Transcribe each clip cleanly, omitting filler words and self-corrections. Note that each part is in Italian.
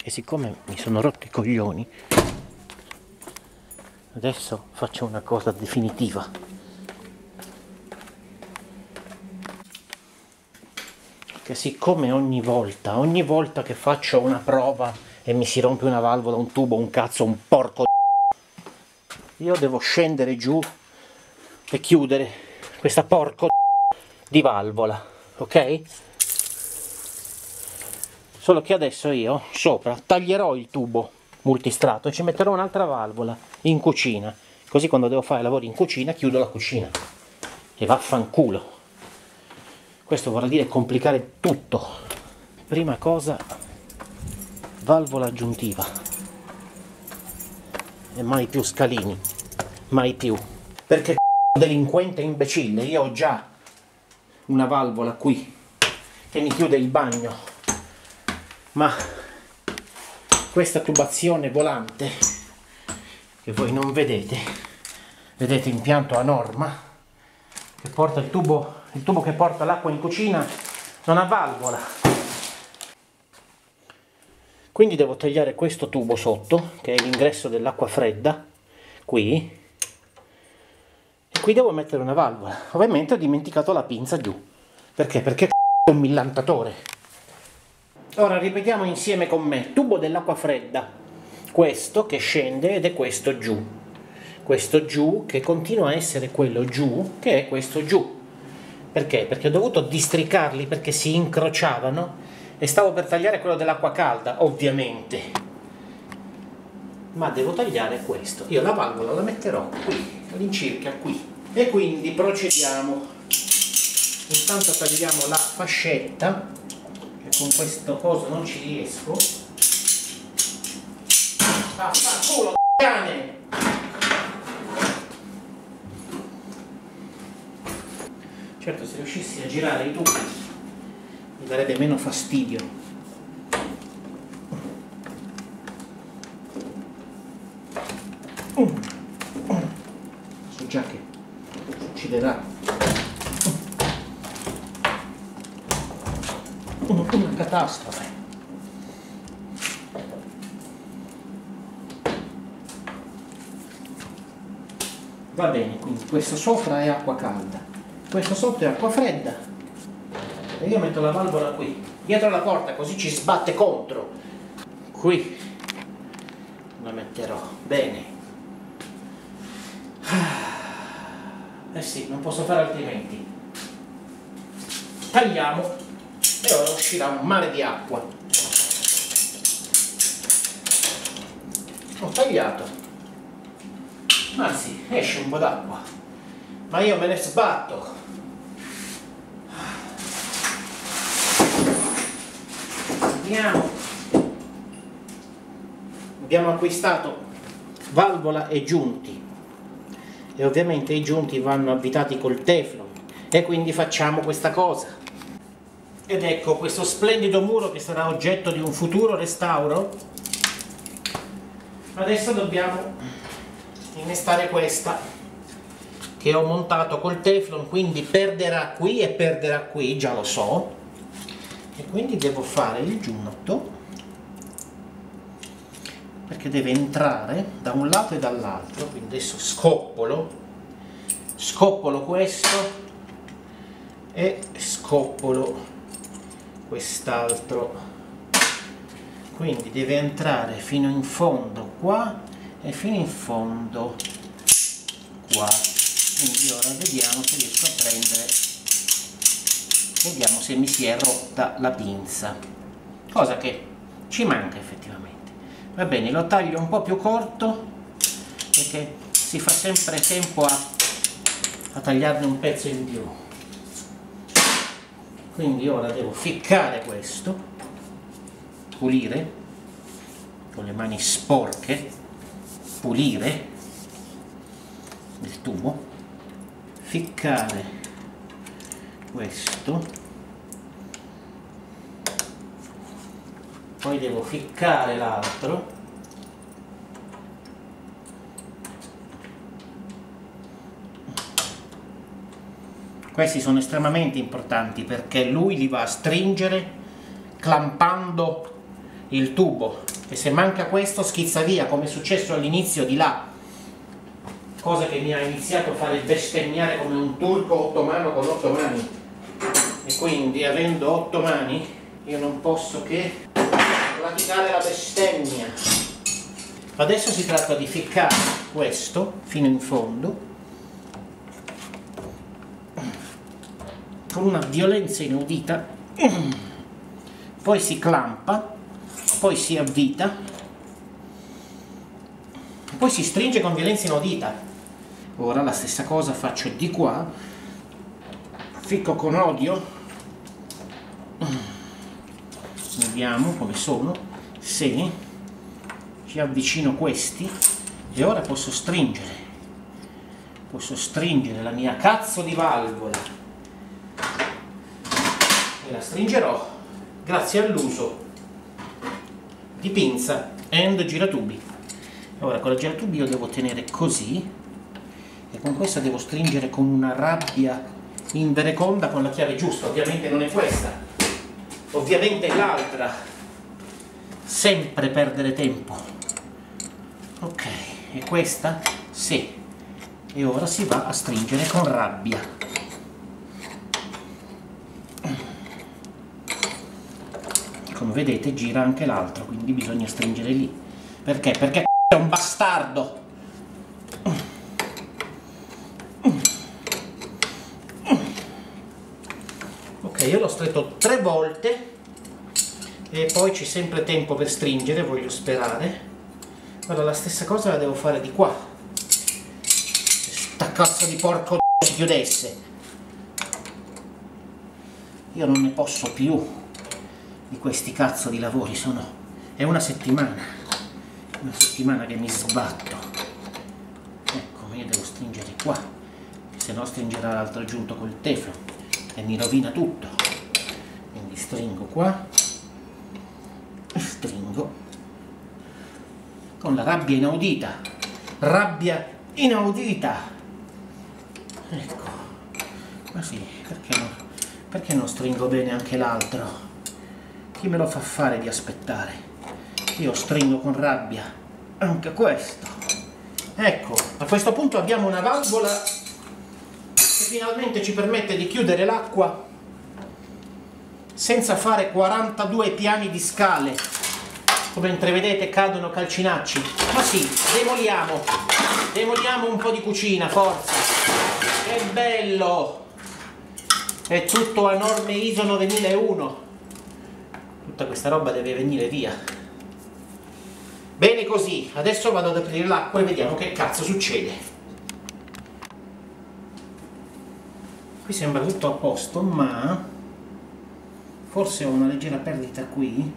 E siccome mi sono rotto i coglioni, adesso faccio una cosa definitiva. Che siccome ogni volta che faccio una prova e mi si rompe una valvola, un tubo, un cazzo, un porco, io devo scendere giù e chiudere questa porco di valvola, ok? Solo che adesso io sopra taglierò il tubo multistrato e ci metterò un'altra valvola in cucina, così quando devo fare lavori in cucina chiudo la cucina e vaffanculo. Questo vorrà dire complicare tutto. Prima cosa, valvola aggiuntiva e mai più scalini, mai più, perché delinquente imbecille, io ho già una valvola qui che mi chiude il bagno, ma questa tubazione volante che voi non vedete, vedete impianto a norma che porta il tubo che porta l'acqua in cucina non ha valvola, quindi devo tagliare questo tubo sotto che è l'ingresso dell'acqua fredda qui, e qui devo mettere una valvola. Ovviamente ho dimenticato la pinza giù, perché è un millantatore. Ora ripetiamo insieme con me: tubo dell'acqua fredda, questo che scende ed è questo giù che continua a essere quello giù che è questo giù. Perché? Perché ho dovuto districarli perché si incrociavano e stavo per tagliare quello dell'acqua calda, ovviamente, ma devo tagliare questo. Io la valvola la metterò qui, all'incirca qui, e quindi procediamo. Intanto tagliamo la fascetta, che con questo coso non ci riesco. Vaffanculo, cane! Certo, se riuscissi a girare i tubi mi darebbe meno fastidio. So già che succederà una catastrofe. Va bene, quindi questo sopra è acqua calda, questo sotto è acqua fredda e io metto la valvola qui, dietro la porta, così ci sbatte contro. Qui la metterò, bene. Eh sì, non posso fare altrimenti. Tagliamo e ora uscirà un mare di acqua. Ho tagliato, ma sì, esce un po' d'acqua, ma io me ne sbatto. Andiamo. Abbiamo acquistato valvola e giunti e ovviamente i giunti vanno avvitati col teflon e quindi facciamo questa cosa. Ed ecco questo splendido muro che sarà oggetto di un futuro restauro. Adesso dobbiamo innestare questa che ho montato col teflon, quindi perderà qui e perderà qui, già lo so, e quindi devo fare il giunto perché deve entrare da un lato e dall'altro. Quindi adesso scoppolo questo e scoppolo quest'altro, quindi deve entrare fino in fondo qua e fino in fondo qua. Quindi ora vediamo se riesco a prendere, vediamo se mi si è rotta la pinza, cosa che ci manca effettivamente. Va bene, lo taglio un po' più corto perché si fa sempre tempo a tagliarne un pezzo in più. Quindi ora devo ficcare questo, pulire con le mani sporche, pulire il tubo, ficcare questo, poi devo ficcare l'altro, questi sono estremamente importanti perché lui li va a stringere clampando il tubo, e se manca questo schizza via, come è successo all'inizio di là, cosa che mi ha iniziato a fare bestemmiare come un turco ottomano con 8 mani, e quindi avendo 8 mani io non posso che praticare la bestemmia. Adesso si tratta di ficcare questo fino in fondo con una violenza inaudita, poi si clampa, poi si avvita, poi si stringe con violenza inaudita. Ora la stessa cosa faccio di qua, ficco con odio, vediamo come sono, se ci avvicino questi, e ora posso stringere la mia cazzo di valvola, e la stringerò grazie all'uso di pinza e giratubi. Ora con la giratubi io devo tenere così, e con questa devo stringere con una rabbia invereconda con la chiave giusta. Ovviamente non è questa, ovviamente è l'altra, sempre perdere tempo. Ok, e questa? Sì. E ora si va a stringere con rabbia. Come vedete gira anche l'altro, quindi bisogna stringere lì. Perché? Perché è un bastardo! Ok, io l'ho stretto 3 volte e poi c'è sempre tempo per stringere, voglio sperare. Ora la stessa cosa la devo fare di qua. Se sta cazzo di porco si chiudesse. Io non ne posso più di questi cazzo di lavori, è una settimana che mi sbatto. Ecco, ma io devo stringere qua, se no stringerà l'altro giunto col teflon e mi rovina tutto. Quindi stringo qua, stringo con la rabbia inaudita, ecco, così. Perché non stringo bene anche l'altro? Chi me lo fa fare di aspettare? Io stringo con rabbia anche questo. Ecco, a questo punto abbiamo una valvola che finalmente ci permette di chiudere l'acqua senza fare 42 piani di scale. Come intravedete cadono calcinacci. Ma sì, demoliamo un po' di cucina, forza. Che bello! È tutto a norme ISO 9001. Tutta questa roba deve venire via. Bene così, adesso vado ad aprire l'acqua e vediamo che cazzo succede. Qui sembra tutto a posto, ma forse ho una leggera perdita qui.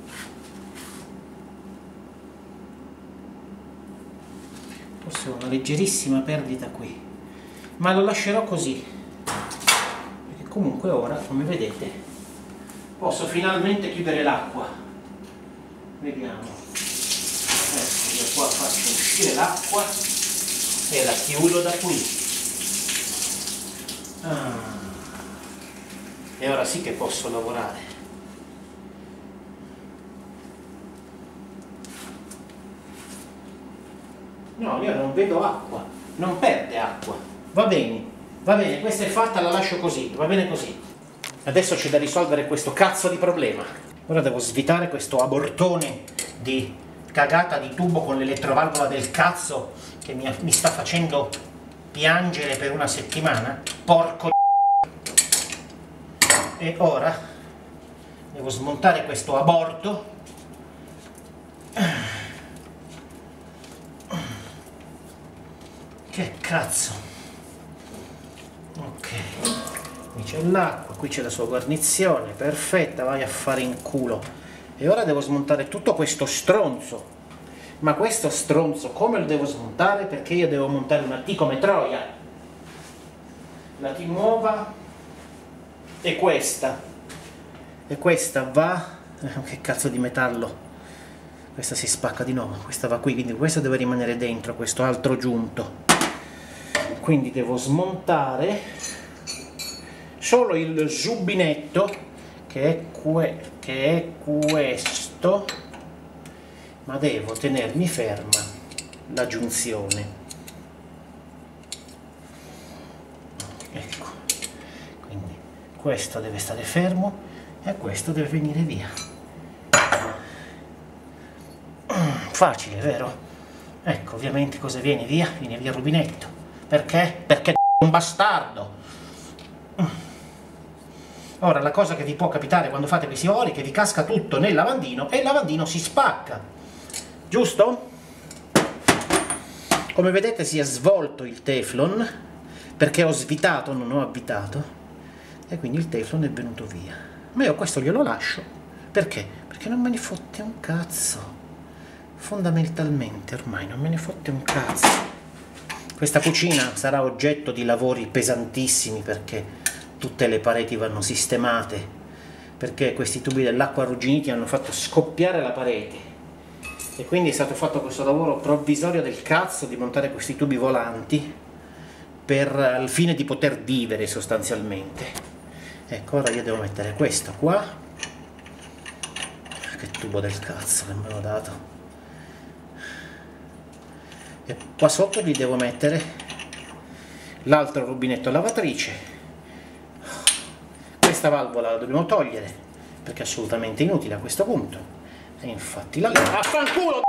Forse ho una leggerissima perdita qui, ma lo lascerò così, perché comunque ora, come vedete, posso finalmente chiudere l'acqua. Vediamo. Adesso io qua faccio uscire l'acqua e la chiudo da qui. E ora sì che posso lavorare. No, io non vedo acqua, non perde acqua. Va bene, questa è fatta, la lascio così, va bene così. Adesso c'è da risolvere questo cazzo di problema. Ora devo svitare questo abortone di cagata di tubo con l'elettrovalvola del cazzo che mi sta facendo piangere per una settimana. Porco d***o. E ora devo smontare questo aborto. Che cazzo. Ok. Qui c'è l'acqua, qui c'è la sua guarnizione, perfetta, vai a fare in culo. E ora devo smontare tutto questo stronzo. Ma questo stronzo come lo devo smontare? Perché io devo montare una T come Troia. La T nuova è questa. E questa va... che cazzo di metallo. Questa si spacca di nuovo, questa va qui, quindi questo deve rimanere dentro, questo altro giunto. Quindi devo smontare solo il giubbinetto che è questo, ma devo tenermi ferma la giunzione. Ecco, quindi questo deve stare fermo e questo deve venire via. Facile, vero? Ecco, ovviamente cosa viene via? Viene via il rubinetto. Perché? Perché è un bastardo. Ora, la cosa che vi può capitare quando fate questi lavori è che vi casca tutto nel lavandino e il lavandino si spacca. Giusto? Come vedete si è svolto il teflon, perché ho svitato, non ho avvitato, e quindi il teflon è venuto via. Ma io questo glielo lascio. Perché? Perché non me ne fotte un cazzo. Fondamentalmente ormai non me ne fotte un cazzo. Questa cucina sarà oggetto di lavori pesantissimi perché tutte le pareti vanno sistemate, perché questi tubi dell'acqua arrugginiti hanno fatto scoppiare la parete e quindi è stato fatto questo lavoro provvisorio del cazzo di montare questi tubi volanti per al fine di poter vivere sostanzialmente. Ecco, ora io devo mettere questo qua. Che tubo del cazzo che me l'ho dato. E qua sotto gli devo mettere l'altro rubinetto lavatrice. Questa valvola la dobbiamo togliere perché è assolutamente inutile a questo punto e infatti la levo. Affanculo!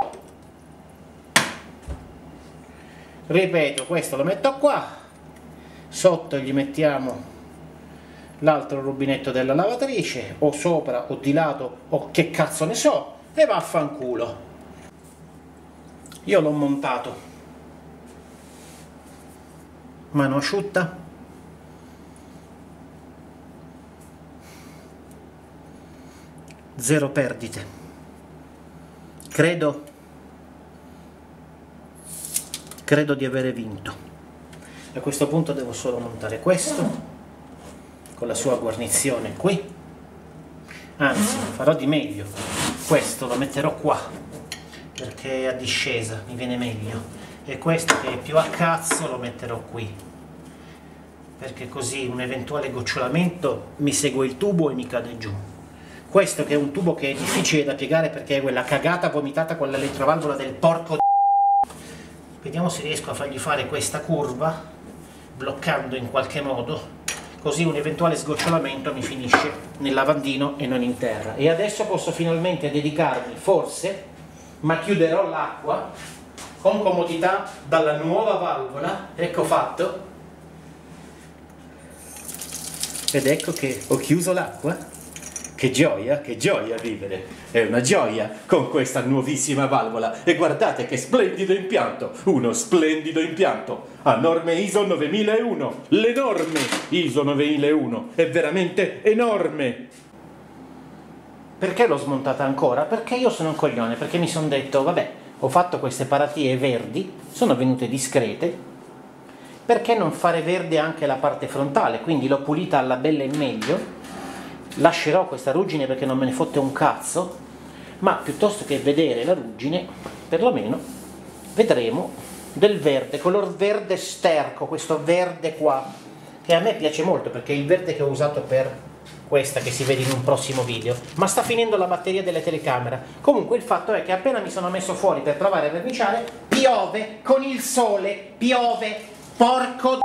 Ripeto, questo lo metto qua, sotto gli mettiamo l'altro rubinetto della lavatrice, o sopra o di lato o che cazzo ne so, e vaffanculo. Io l'ho montato, mano asciutta, zero perdite, credo di avere vinto. A questo punto devo solo montare questo con la sua guarnizione qui, anzi farò di meglio, questo lo metterò qua perché è a discesa, mi viene meglio, e questo che è più a cazzo lo metterò qui perché così un eventuale gocciolamento mi segue il tubo e mi cade giù. Questo che è un tubo che è difficile da piegare perché è quella cagata vomitata con l'elettrovalvola del porco. Vediamo se riesco a fargli fare questa curva bloccando in qualche modo, così un eventuale sgocciolamento mi finisce nel lavandino e non in terra. E adesso posso finalmente dedicarmi, forse, ma chiuderò l'acqua con comodità dalla nuova valvola. Ecco fatto, ed ecco che ho chiuso l'acqua. Che gioia vivere, è una gioia con questa nuovissima valvola e guardate che splendido impianto, uno splendido impianto a norme ISO 9001, l'enorme ISO 9001, è veramente enorme. Perché l'ho smontata ancora? Perché io sono un coglione, perché mi sono detto vabbè, ho fatto queste paratie verdi, sono venute discrete, perché non fare verde anche la parte frontale, quindi l'ho pulita alla bella e meglio. Lascerò questa ruggine perché non me ne fotte un cazzo, ma piuttosto che vedere la ruggine, perlomeno vedremo del verde, color verde sterco, questo verde qua, che a me piace molto perché è il verde che ho usato per questa che si vede in un prossimo video, ma sta finendo la batteria delle telecamere. Comunque il fatto è che appena mi sono messo fuori per provare a verniciare, piove con il sole, piove, porco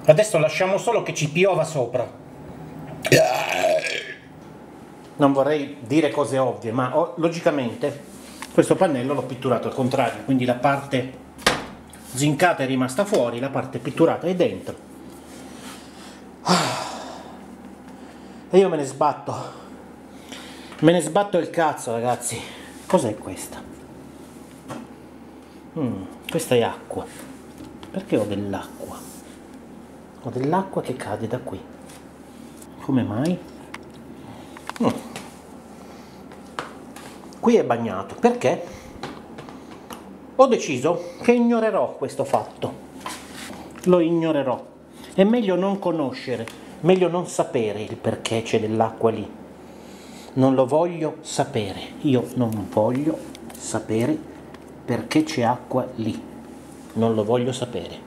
Adesso lasciamo solo che ci piova sopra. Non vorrei dire cose ovvie, ma logicamente questo pannello l'ho pitturato al contrario, quindi la parte zincata è rimasta fuori, la parte pitturata è dentro. E io me ne sbatto. Me ne sbatto il cazzo, ragazzi. Cos'è questa? Questa è acqua. Perché ho dell'acqua? Ho dell'acqua che cade da qui. Come mai? Qui è bagnato. Perché? Ho deciso che ignorerò questo fatto. Lo ignorerò. È meglio non conoscere, meglio non sapere il perché c'è dell'acqua lì. Non lo voglio sapere. Io non voglio sapere perché c'è acqua lì. Non lo voglio sapere.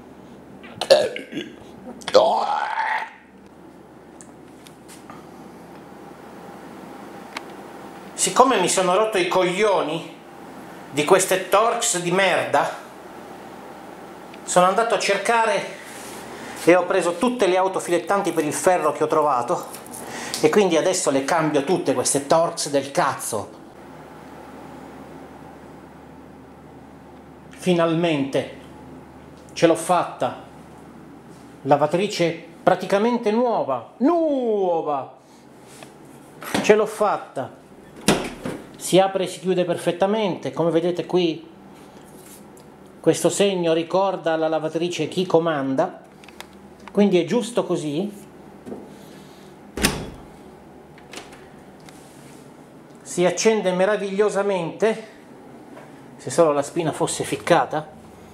Siccome mi sono rotto i coglioni di queste Torx di merda, sono andato a cercare e ho preso tutte le autofilettanti per il ferro che ho trovato e quindi adesso le cambio tutte queste Torx del cazzo. Finalmente ce l'ho fatta. Lavatrice praticamente nuova. Ce l'ho fatta. Si apre e si chiude perfettamente, come vedete qui questo segno ricorda alla lavatrice chi comanda, quindi è giusto così. Si accende meravigliosamente, se solo la spina fosse ficcata.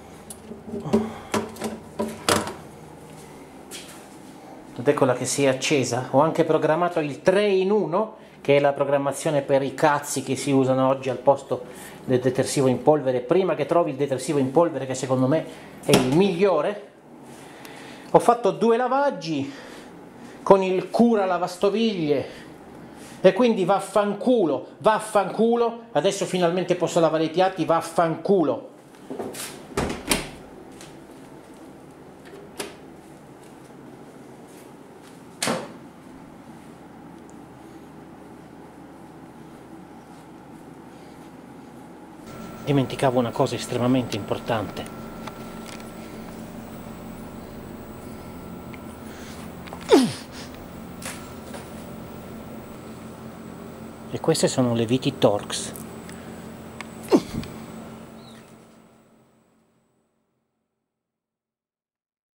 Ed eccola che si è accesa. Ho anche programmato il 3 in 1, che è la programmazione per i cazzi che si usano oggi al posto del detersivo in polvere, prima che trovi il detersivo in polvere che secondo me è il migliore. Ho fatto 2 lavaggi con il cura lavastoviglie e quindi vaffanculo, adesso finalmente posso lavare i piatti, vaffanculo. Dimenticavo una cosa estremamente importante. E queste sono le viti Torx.